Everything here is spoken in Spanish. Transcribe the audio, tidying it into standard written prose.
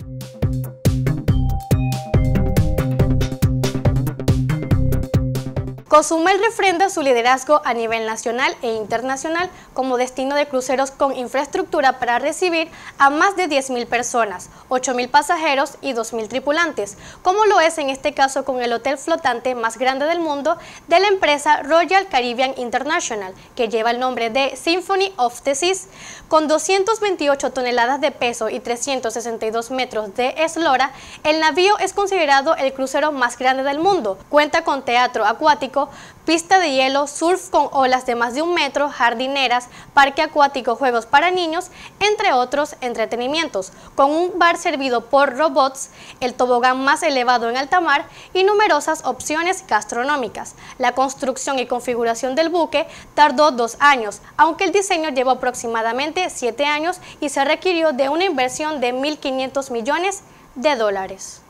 Cozumel refrenda su liderazgo a nivel nacional e internacional como destino de cruceros con infraestructura para recibir a más de 10.000 personas, 8.000 pasajeros y 2.000 tripulantes, como lo es en este caso con el hotel flotante más grande del mundo de la empresa Royal Caribbean International, que lleva el nombre de Symphony of the Seas. Con 228 toneladas de peso y 362 metros de eslora, el navío es considerado el crucero más grande del mundo. Cuenta con teatro acuático, pista de hielo, surf con olas de más de 1 metro, jardineras, parque acuático, juegos para niños, entre otros entretenimientos, con un bar servido por robots, el tobogán más elevado en alta mar y numerosas opciones gastronómicas. La construcción y configuración del buque tardó 2 años, aunque el diseño llevó aproximadamente 7 años y se requirió de una inversión de $1.500 millones.